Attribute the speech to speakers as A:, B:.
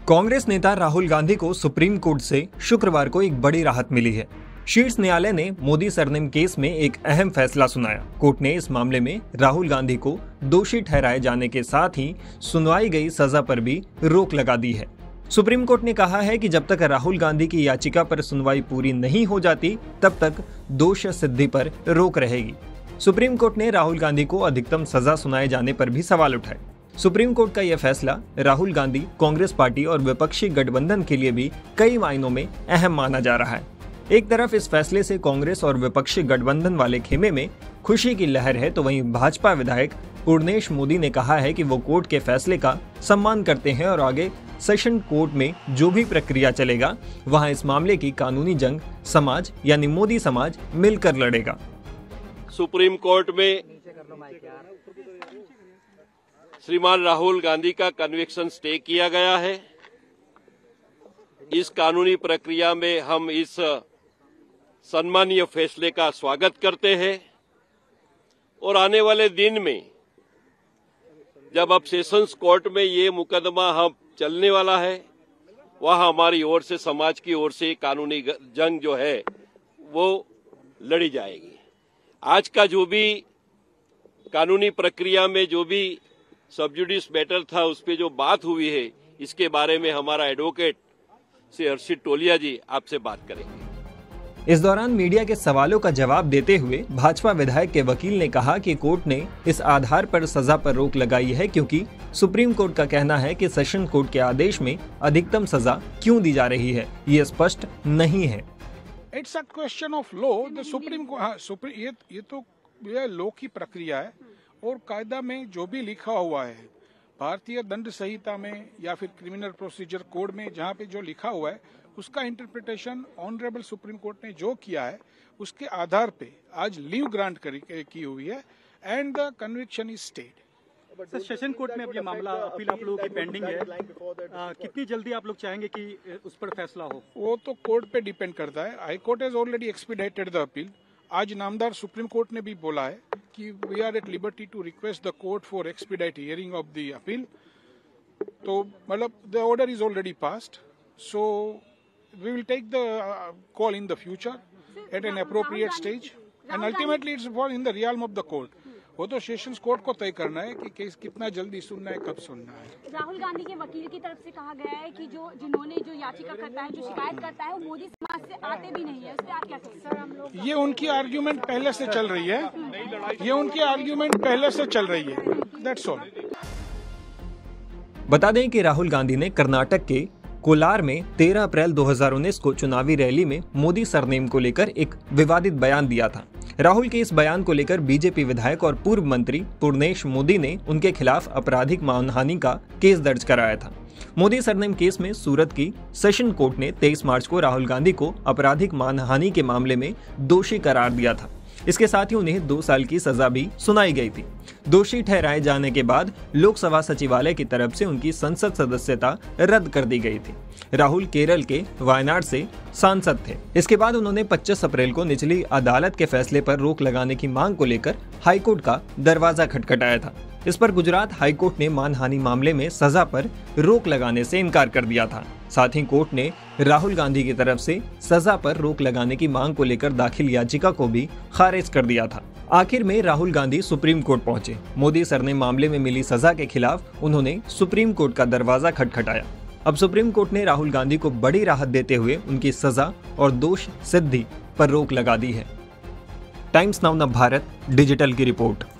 A: कांग्रेस नेता राहुल गांधी को supreme court से शुक्रवार को एक बड़ी राहत मिली है। शीर्ष न्यायालय ने मोदी सरनेम केस में एक अहम फैसला सुनाया। कोर्ट ने इस मामले में राहुल गांधी को दोषी ठहराए जाने के साथ ही सुनवाई गई सजा पर भी रोक लगा दी है। सुप्रीम कोर्ट ने कहा है कि जब तक राहुल गांधी की याचिका पर सुनवाई पूरी नहीं हो जाती, तब तक दोष सिद्धि पर रोक रहेगी। सुप्रीम कोर्ट ने राहुल गांधी को अधिकतम सजा सुनाए जाने पर भी सवाल उठाए। सुप्रीम कोर्ट का यह फैसला राहुल गांधी, कांग्रेस पार्टी और विपक्षी गठबंधन के लिए भी कई मायनों में अहम माना जा रहा है। एक तरफ इस फैसले से कांग्रेस और विपक्षी गठबंधन वाले खेमे में खुशी की लहर है, तो वहीं भाजपा विधायक पूर्णेश मोदी ने कहा है कि वो कोर्ट के फैसले का सम्मान करते हैं और आगे सेशन कोर्ट में जो भी प्रक्रिया चलेगा, वहां इस मामले की कानूनी जंग समाज यानी मोदी समाज मिलकर लड़ेगा।
B: सुप्रीम कोर्ट में श्रीमान राहुल गांधी का कन्विक्शन स्टे किया गया है। इस कानूनी प्रक्रिया में हम इस सम्मानीय फैसले का स्वागत करते हैं और आने वाले दिन में जब अब सेशंस कोर्ट में ये मुकदमा हम चलने वाला है, वहां हमारी ओर से, समाज की ओर से कानूनी जंग जो है वो लड़ी जाएगी। आज का जो भी कानूनी प्रक्रिया में जो भी सबजुडिस मैटर था, उस पे जो बात हुई है, इसके बारे में हमारा एडवोकेट श्री हर्षित टोलिया जी आपसे बात करेंगे।
A: इस दौरान मीडिया के सवालों का जवाब देते हुए भाजपा विधायक के वकील ने कहा कि कोर्ट ने इस आधार पर सजा पर रोक लगाई है क्योंकि सुप्रीम कोर्ट का कहना है कि सेशन कोर्ट के आदेश में अधिकतम सजा क्यों दी जा रही है, ये स्पष्ट नहीं है।
C: It's a question of law. The supreme ये तो लॉ की प्रक्रिया है और कायदा में जो भी लिखा हुआ है, भारतीय दंड संहिता में या फिर क्रिमिनल प्रोसीजर कोड में जहाँ पे जो लिखा हुआ है, उसका इंटरप्रिटेशन ऑनरेबल सुप्रीम कोर्ट ने जो किया है, उसके आधार पे आज लीव ग्रांट की हुई है and the conviction is stayed.
D: Sir, session court में अब ये मामला अपील आप लोगों की पेंडिंग है, कितनी जल्दी आप लोग चाहेंगे कि उस पर फैसला हो? वो
C: तो कोर्ट पे डिपेंड करता है। High court has already expedited the appeal. आज नामदार सुप्रीम कोर्ट ने भी बोला है कि we are at liberty to request the court for expedite hearing of the appeal. तो मतलब the order is already passed, so we will take the call in the future at an appropriate stage and ultimately it's for in the realm of the court. वो तो sessions court को तय करना है कि case कितना जल्दी सुनना है, कब सुनना है।
E: राहुल गांधी के वकील की तरफ से कहा गया है कि जिन्होंने याचिका करता है, जो शिकायत करता है, वो मोदी समाज से आते भी नहीं है। उस पर आप क्या कहेंगे? सर, हम लोग
C: ये उनकी आर्ग्यूमेंट पहले से चल रही है, ये उनकी आर्ग्यूमेंट पहले से चल रही है। That's all.
A: बता दें कि राहुल गांधी ने कर्नाटक के कोलार में 13 अप्रैल 2019 को चुनावी रैली में मोदी सरनेम को लेकर एक विवादित बयान दिया था। राहुल के इस बयान को लेकर बीजेपी विधायक और पूर्व मंत्री पूर्णेश मोदी ने उनके खिलाफ आपराधिक मानहानि का केस दर्ज कराया था। मोदी सरनेम केस में सूरत की सेशन कोर्ट ने 23 मार्च को राहुल गांधी को आपराधिक मानहानि के मामले में दोषी करार दिया था। इसके साथ ही उन्हें 2 साल की सजा भी सुनाई गई थी। दोषी ठहराए जाने के बाद लोकसभा सचिवालय की तरफ से उनकी संसद सदस्यता रद्द कर दी गई थी। राहुल केरल के वायनाड से सांसद थे। इसके बाद उन्होंने 25 अप्रैल को निचली अदालत के फैसले पर रोक लगाने की मांग को लेकर हाईकोर्ट का दरवाजा खटखटाया था। इस पर गुजरात हाईकोर्ट ने मानहानि मामले में सजा पर रोक लगाने से इनकार कर दिया था। साथ ही कोर्ट ने राहुल गांधी की तरफ से सजा पर रोक लगाने की मांग को लेकर दाखिल याचिका को भी खारिज कर दिया था। आखिर में राहुल गांधी सुप्रीम कोर्ट पहुंचे। मोदी सरनेम मामले में मिली सजा के खिलाफ उन्होंने सुप्रीम कोर्ट का दरवाजा खटखटाया। अब सुप्रीम कोर्ट ने राहुल गांधी को बड़ी राहत देते हुए उनकी सजा और दोष सिद्धि पर रोक लगा दी है। टाइम्स नाउ भारत डिजिटल की रिपोर्ट।